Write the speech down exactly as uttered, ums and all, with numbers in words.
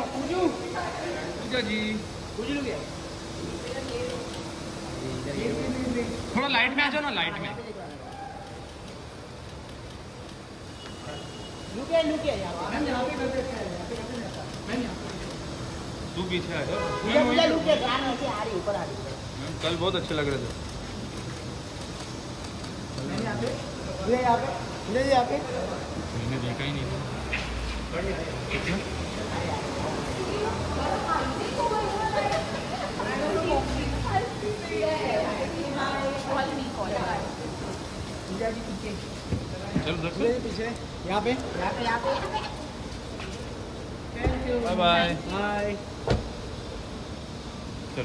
पूजा जी थोड़ा लाइट में आ जाओ ना, लाइट में। तू पीछे आ जाओ। कल बहुत अच्छे लग रहे थे। मैंने देखा ही नहीं था। चलो देखो पीछे, यहाँ पे यहाँ पे यहाँ पे। Bye bye bye.